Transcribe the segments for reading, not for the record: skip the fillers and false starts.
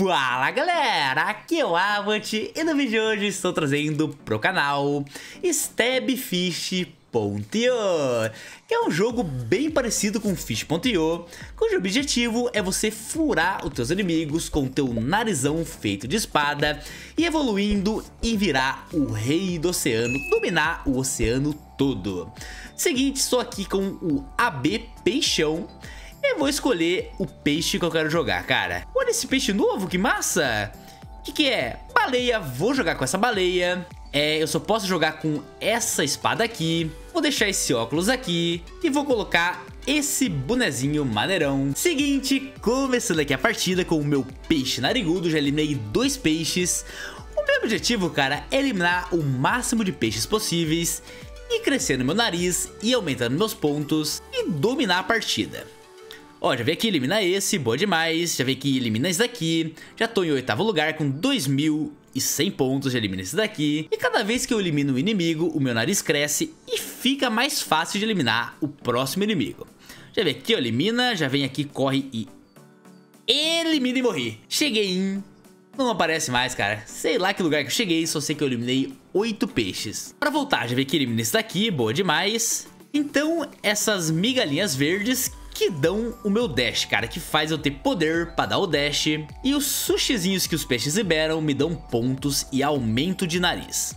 Fala galera, aqui é o Avant e no vídeo de hoje estou trazendo pro canal Stabfish.io, que é um jogo bem parecido com Fish.io, cujo objetivo é você furar os teus inimigos com o teu narizão feito de espada e evoluindo e virar o rei do oceano, dominar o oceano todo. Seguinte, estou aqui com o AB Peixão. Eu vou escolher o peixe que eu quero jogar, cara. Olha esse peixe novo, que massa! Que é? Baleia, vou jogar com essa baleia. Eu só posso jogar com essa espada aqui. Vou deixar esse óculos aqui. E vou colocar esse bonezinho maneirão. Seguinte, começando aqui a partida com o meu peixe narigudo. Já eliminei 2 peixes. O meu objetivo, cara, é eliminar o máximo de peixes possíveis. E crescer no meu nariz e aumentando meus pontos. E dominar a partida. Ó, já veio aqui eliminar esse, boa demais. Já veio aqui eliminar esse daqui. Já tô em 8º lugar com 2.100 pontos. Já elimina esse daqui. E cada vez que eu elimino um inimigo, o meu nariz cresce e fica mais fácil de eliminar o próximo inimigo. Já veio aqui, ó, elimina. Já vem aqui, corre e elimina e morri. Cheguei em... Não aparece mais, cara. Sei lá que lugar que eu cheguei, só sei que eu eliminei 8 peixes. Pra voltar, já veio aqui, elimina esse daqui, boa demais. Então, essas migalhinhas verdes que dão o meu dash, cara, que faz eu ter poder pra dar o dash. E os sushizinhos que os peixes liberam me dão pontos e aumento de nariz.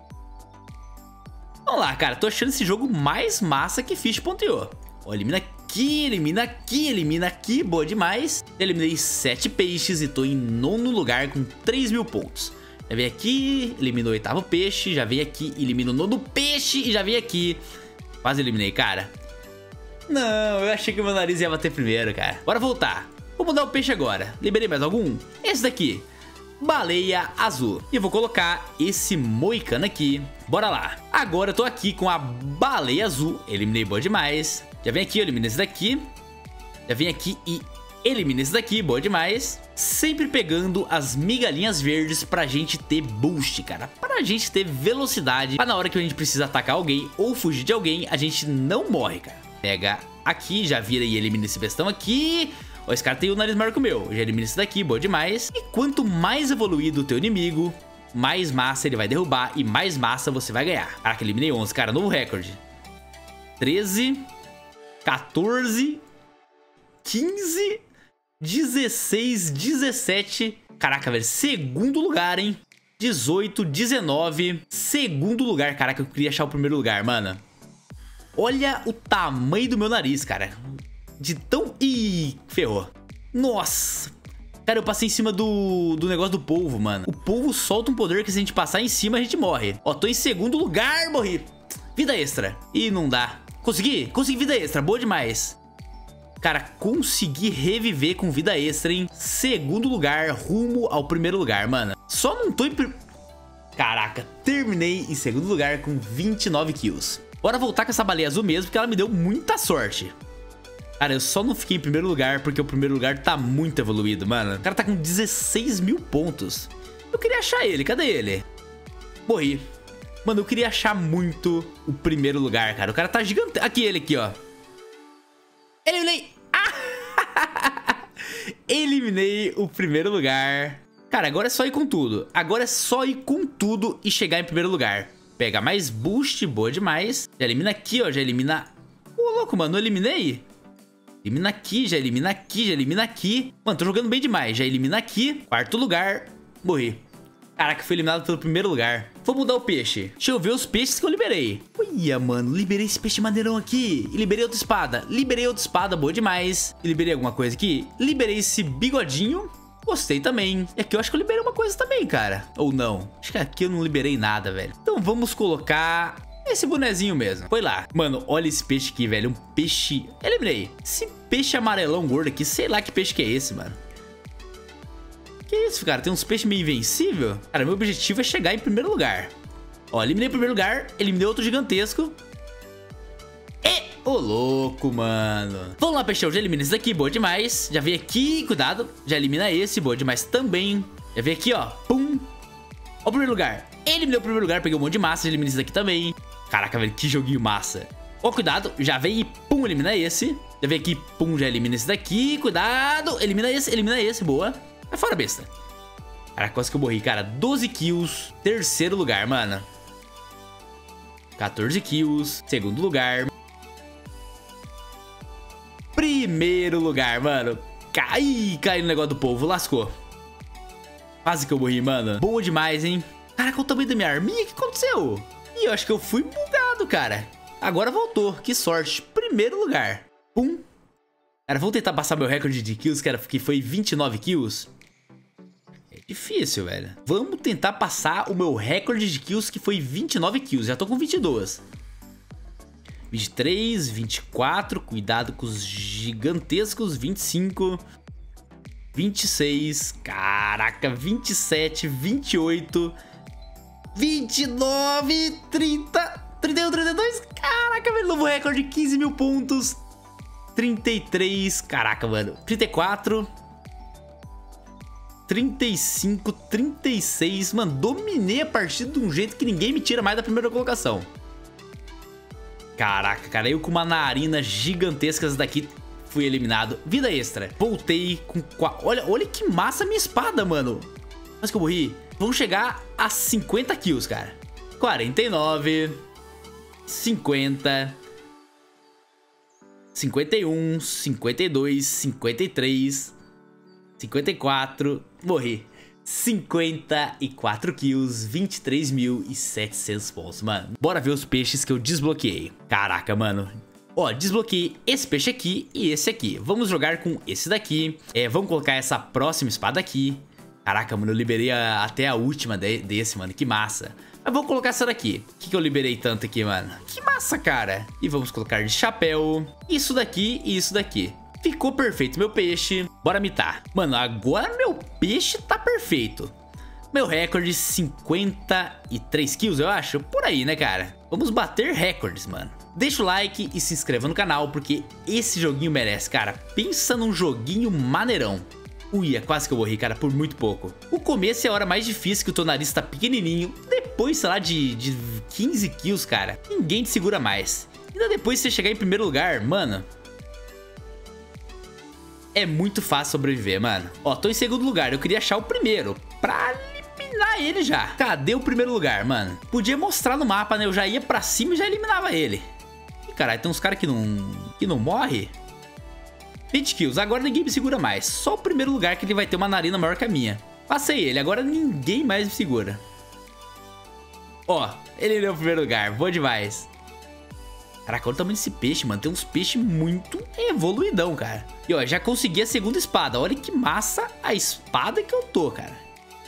Vamos lá, cara, tô achando esse jogo mais massa que Fish.io. Ó, elimina aqui, elimina aqui, elimina aqui, boa demais. Eliminei 7 peixes e tô em 9º lugar com 3.000 pontos. Já vem aqui, elimino o 8º peixe, já vem aqui, elimino o 9º peixe e já vem aqui. Quase eliminei, cara. Não, eu achei que o meu nariz ia bater primeiro, cara. Bora voltar. Vou mudar o peixe agora. Liberei mais algum? Esse daqui. Baleia azul. E eu vou colocar esse moicano aqui. Bora lá. Agora eu tô aqui com a baleia azul. Eliminei, boa demais. Já vem aqui, eu elimino esse daqui. Já vem aqui e elimina esse daqui, boa demais. Sempre pegando as migalhinhas verdes pra gente ter boost, cara. Pra gente ter velocidade. Pra na hora que a gente precisa atacar alguém ou fugir de alguém, a gente não morre, cara. Pega aqui, já vira e elimina esse bestão aqui. Ó, esse cara tem o nariz maior que o meu. Já elimina esse daqui, boa demais. E quanto mais evoluído o teu inimigo, mais massa ele vai derrubar e mais massa você vai ganhar. Caraca, eliminei 11, cara, novo recorde. 13, 14, 15, 16, 17. Caraca, velho, 2º lugar, hein? 18, 19, 2º lugar. Caraca, eu queria achar o 1º lugar, mano. Olha o tamanho do meu nariz, cara. De tão... Ih, ferrou. Nossa. Cara, eu passei em cima do negócio do polvo, mano. O polvo solta um poder que se a gente passar em cima, a gente morre. Ó, tô em 2º lugar, morri. Vida extra. Ih, não dá. Consegui? Consegui vida extra, boa demais. Cara, consegui reviver com vida extra em 2º lugar, rumo ao 1º lugar, mano. Só não tô em... Caraca, terminei em 2º lugar com 29 kills. Bora voltar com essa baleia azul mesmo, porque ela me deu muita sorte. Cara, eu só não fiquei em 1º lugar porque o 1º lugar tá muito evoluído, mano. O cara tá com 16.000 pontos. Eu queria achar ele, cadê ele? Morri. Mano, eu queria achar muito o 1º lugar, cara. O cara tá gigante. Aqui, ele aqui, ó. Eliminei. Ah! Eliminei o 1º lugar. Cara, agora é só ir com tudo. Agora é só ir com tudo e chegar em 1º lugar. Pega mais boost, boa demais. Já elimina aqui, ó, já elimina... Ô, louco, mano, não eliminei? Elimina aqui, já elimina aqui, já elimina aqui. Mano, tô jogando bem demais. Já elimina aqui, 4º lugar, morri. Caraca, fui eliminado pelo 1º lugar. Vou mudar o peixe. Deixa eu ver os peixes que eu liberei. Olha, mano, liberei esse peixe maneirão aqui. E liberei outra espada. Liberei outra espada, boa demais. E liberei alguma coisa aqui. Liberei esse bigodinho. Gostei também. E aqui eu acho que eu liberei uma coisa também, cara. Ou não. Acho que aqui eu não liberei nada, velho. Então vamos colocar esse bonezinho mesmo. Foi lá. Mano, olha esse peixe aqui, velho. Um peixe... Eliminei. Esse peixe amarelão gordo aqui. Sei lá que peixe que é esse, mano. Que isso, cara? Tem uns peixes meio invencível. Cara, meu objetivo é chegar em 1º lugar. Ó, eliminei o 1º lugar. Eliminei outro gigantesco. Ô, louco, mano. Vamos lá, peixão. Já elimina esse daqui, boa demais. Já vem aqui, cuidado. Já elimina esse, boa demais também. Já vem aqui, ó. Pum. Ó, o 1º lugar. Eliminei o 1º lugar, peguei um monte de massa. Já elimina esse daqui também. Caraca, velho, que joguinho massa. Ó, cuidado. Já vem e pum, elimina esse. Já vem aqui, pum, já elimina esse daqui. Cuidado. Elimina esse, boa. Sai fora, besta. Cara, quase que eu morri, cara. 12 kills. Terceiro lugar, mano. 14 kills. Segundo lugar. Primeiro lugar, mano. Cai no negócio do povo. Lascou. Quase que eu morri, mano. Boa demais, hein? Caraca, o tamanho da minha arminha. O que aconteceu? Ih, eu acho que eu fui bugado, cara. Agora voltou. Que sorte. Primeiro lugar. Pum. Cara, vou tentar passar meu recorde de kills, cara, que foi 29 kills. É difícil, velho. Vamos tentar passar o meu recorde de kills, que foi 29 kills. Já tô com 22. 23, 24. Cuidado com os gigantescos. 25. 26. Caraca, 27, 28. 29, 30, 31, 32. Caraca, velho, novo recorde, 15 mil pontos. 33, caraca, mano. 34. 35, 36. Mano, dominei a partida de um jeito que ninguém me tira mais da primeira colocação. Caraca, cara, eu com uma narina gigantesca daqui fui eliminado. Vida extra. Voltei com... Olha que massa a minha espada, mano. Mas que eu morri. Vamos chegar a 50 kills, cara. 49. 50. 51, 52, 53, 54, morri. 54 kills, 23.700 pontos, mano. Bora ver os peixes que eu desbloqueei. Caraca, mano. Ó, desbloqueei esse peixe aqui e esse aqui. Vamos jogar com esse daqui. Vamos colocar essa próxima espada aqui. Caraca, mano, eu liberei até a última desse, mano. Que massa. Mas vou colocar essa daqui. O que eu liberei tanto aqui, mano? Que massa, cara. E vamos colocar de chapéu. Isso daqui e isso daqui. Ficou perfeito meu peixe. Bora mitar. Mano, agora meu peixe tá perfeito. Meu recorde, 53 kills, eu acho. Por aí, né, cara? Vamos bater recordes, mano. Deixa o like e se inscreva no canal, porque esse joguinho merece, cara. Pensa num joguinho maneirão. Uia, quase que eu morri, cara, por muito pouco. O começo é a hora mais difícil, que o teu nariz tá pequenininho. Depois, sei lá, de 15 kills, cara, ninguém te segura mais. Ainda depois você chegar em primeiro lugar, mano, é muito fácil sobreviver, mano. Ó, tô em segundo lugar, eu queria achar o primeiro pra eliminar ele já. Cadê o primeiro lugar, mano? Podia mostrar no mapa, né? Eu já ia pra cima e já eliminava ele. Ih, caralho, tem uns caras que não morre. 20 kills, agora ninguém me segura mais. Só o primeiro lugar que ele vai ter uma narina maior que a minha. Passei ele, agora ninguém mais me segura. Ó, ele deu o primeiro lugar, boa demais. Caraca, olha o tamanho desse peixe, mano. Tem uns peixes muito evoluidão, cara. E ó, já consegui a segunda espada. Olha que massa a espada que eu tô, cara.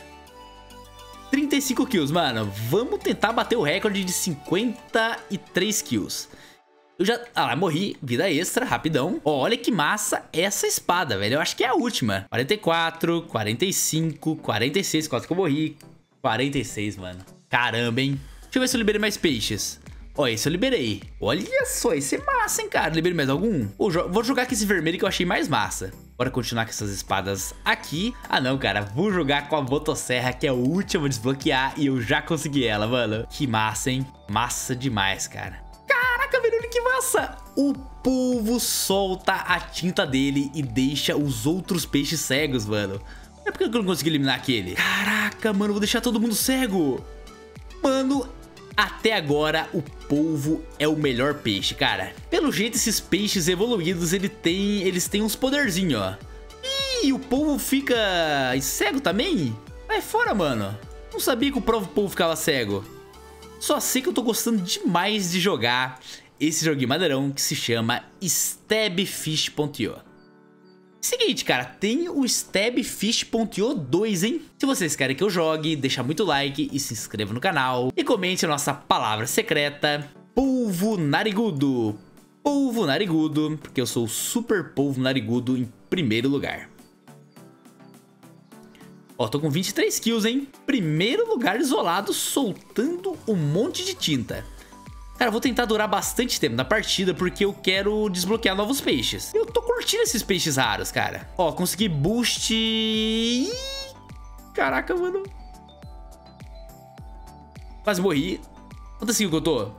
35 kills, mano. Vamos tentar bater o recorde de 53 kills. Eu já... Ah, morri. Vida extra, rapidão. Ó, olha que massa essa espada, velho. Eu acho que é a última. 44, 45, 46. Quase que eu morri. 46, mano. Caramba, hein? Deixa eu ver se eu liberei mais peixes. Ó, esse eu liberei. Olha só, esse é massa, hein, cara. Liberei mais algum? Vou jogar com esse vermelho que eu achei mais massa. Bora continuar com essas espadas aqui. Ah, não, cara. Vou jogar com a motosserra, que é o último a desbloquear. E eu já consegui ela, mano. Que massa, hein? Massa demais, cara. Caraca, velho, olha que massa. O polvo solta a tinta dele e deixa os outros peixes cegos, mano. É porque eu não consegui eliminar aquele. Caraca, mano, vou deixar todo mundo cego. Mano, até agora o polvo é o melhor peixe, cara. Pelo jeito, esses peixes evoluídos, eles têm uns poderzinhos, ó. Ih, o polvo fica cego também? Vai fora, mano. Não sabia que o polvo ficava cego. Só sei que eu tô gostando demais de jogar esse joguinho maneirão que se chama Stabfish.io. Seguinte, cara, tem o Stabfish.io 2, hein? Se vocês querem que eu jogue, deixa muito like e se inscreva no canal. E comente a nossa palavra secreta, polvo narigudo. Polvo narigudo, porque eu sou o super polvo narigudo em primeiro lugar. Ó, tô com 23 kills, hein? Primeiro lugar isolado, soltando um monte de tinta. Cara, eu vou tentar durar bastante tempo na partida, porque eu quero desbloquear novos peixes. Eu tô curtindo esses peixes raros, cara. Ó, consegui boost... Ih, caraca, mano. Quase morri. Quantas kills que eu tô?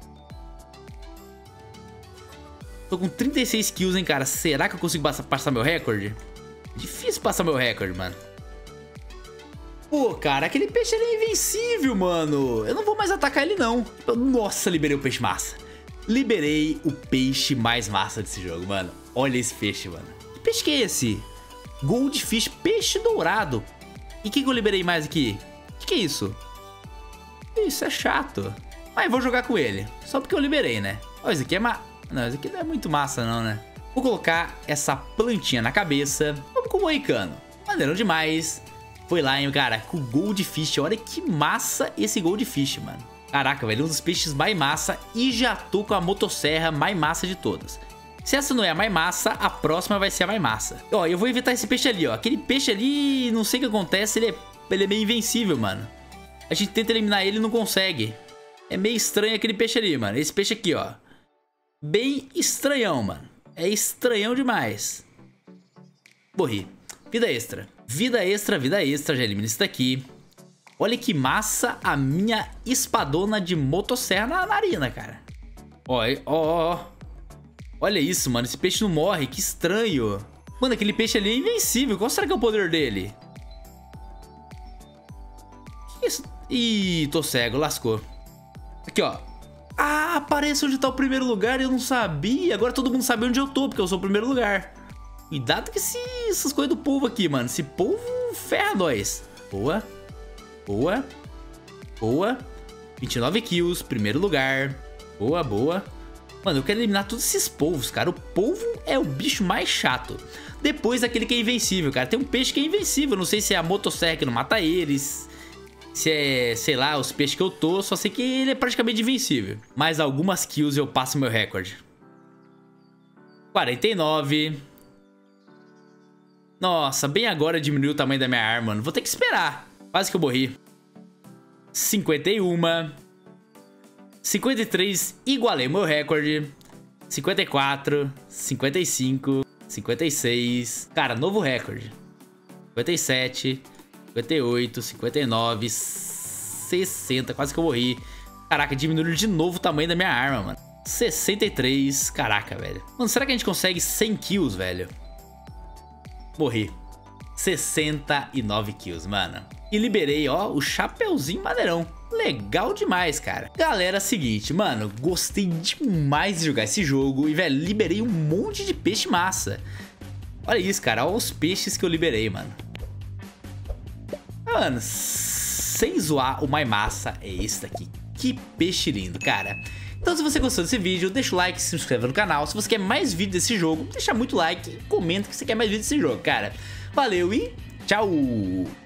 Tô com 36 kills, hein, cara. Será que eu consigo passar meu recorde? Difícil passar meu recorde, mano. Pô, cara, aquele peixe ele é invencível, mano. Eu não vou mais atacar ele, não. Nossa, liberei o peixe massa. Liberei o peixe mais massa desse jogo, mano. Olha esse peixe, mano. Que peixe que é esse? Goldfish, peixe dourado. E o que eu liberei mais aqui? O que é isso? Isso é chato. Mas vou jogar com ele. Só porque eu liberei, né? Ó, isso aqui é Não, isso aqui não é muito massa, não, né? Vou colocar essa plantinha na cabeça. Vamos com o moicano. Maneirão demais. Foi lá, hein, cara, com o Goldfish. Olha que massa esse Goldfish, mano. Caraca, velho, um dos peixes mais massa. E já tô com a motosserra mais massa de todas. Se essa não é a mais massa, a próxima vai ser a mais massa. Ó, eu vou evitar esse peixe ali, ó. Aquele peixe ali, não sei o que acontece, ele é meio invencível, mano. A gente tenta eliminar ele e não consegue. É meio estranho aquele peixe ali, mano. Esse peixe aqui, ó. Bem estranhão, mano. É estranhão demais. Morri. Vida extra. Vida extra, vida extra. Já elimina isso daqui. Olha que massa a minha espadona de motosserra na narina, cara. Ó, ó, ó. Olha isso, mano. Esse peixe não morre. Que estranho. Mano, aquele peixe ali é invencível. Qual será que é o poder dele? Que isso? Ih, tô cego. Lascou. Aqui, ó. Ah, aparece onde tá o primeiro lugar e eu não sabia. Agora todo mundo sabe onde eu tô, porque eu sou o primeiro lugar. Cuidado com essas coisas do povo aqui, mano. Esse povo ferra nós. Boa. Boa. Boa. 29 kills, primeiro lugar. Boa, boa. Mano, eu quero eliminar todos esses polvos, cara. O polvo é o bicho mais chato. Depois daquele que é invencível, cara. Tem um peixe que é invencível. Não sei se é a motosserra que não mata eles. Se é, sei lá, os peixes que eu tô. Só sei que ele é praticamente invencível. Mais algumas kills e eu passo meu recorde. 49. Nossa, bem agora diminuiu o tamanho da minha arma, mano. Vou ter que esperar. Quase que eu morri. 51. 53, igualei meu recorde. 54, 55, 56. Cara, novo recorde. 57, 58, 59, 60. Quase que eu morri. Caraca, diminuiu de novo o tamanho da minha arma, mano. 63. Caraca, velho. Mano, será que a gente consegue 100 kills, velho? Morri. 69 kills, mano. E liberei, ó, o chapeuzinho maneirão. Legal demais, cara. Galera, seguinte, mano, gostei demais de jogar esse jogo. E, velho, liberei um monte de peixe massa. Olha isso, cara, olha os peixes que eu liberei, mano. Mano, sem zoar, o mais massa é esse daqui. Que peixe lindo, cara. Então, se você gostou desse vídeo, deixa o like, se inscreva no canal. Se você quer mais vídeos desse jogo, deixa muito like e comenta que você quer mais vídeos desse jogo, cara. Valeu e tchau!